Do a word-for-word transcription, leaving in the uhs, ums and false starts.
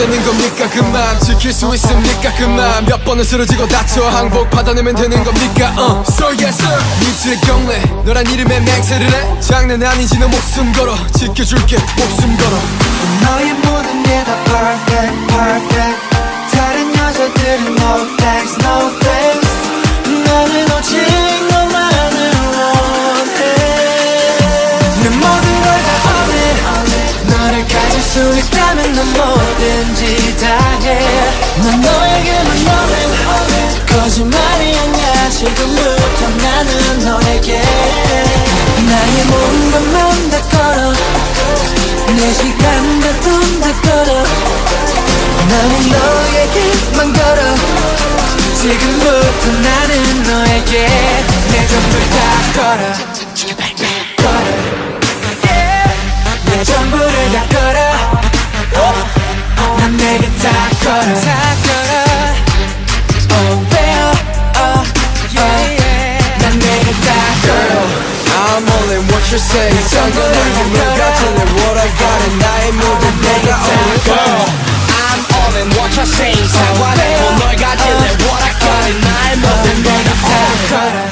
되는 겁니까 그만 지킬 수 있습니까 그만 몇 번을 쓰러지고 다쳐 항복 받아내면 되는 겁니까 uh. So yes sir 입술의 경례 너란 이름에 맹세를 해 장난 아니지 너 목숨 걸어 지켜줄게 목숨 걸어 너의 모든 게 다 perfect perfect 다른 여자들은 no thanks no thanks 나는 오직 너만을 원해 내 모든 걸 다 all in 너를 가질 수 있다면 난 뭐든지 다해 난 너에게만 all in all in 거짓말이 아니야 지금부터 나는 너에게 나의 모든 것만 다 걸어 내 시간과 돈 다 걸어 나는 너에게만 걸어 지금부터 나는 너에게 내 전부 다 걸어 걸어 내 전부를 다 걸어 난 내게 다 걸어 다 걸어 Oh baby oh yeah 난 내게 다 걸어 I'm all in what you're saying 상관없는 널 같을래 what I got and 나의 모든 내가 all in girl I'm all in what you're saying 상관없는 널 같을래 what I got and 나의 모든 내가 all in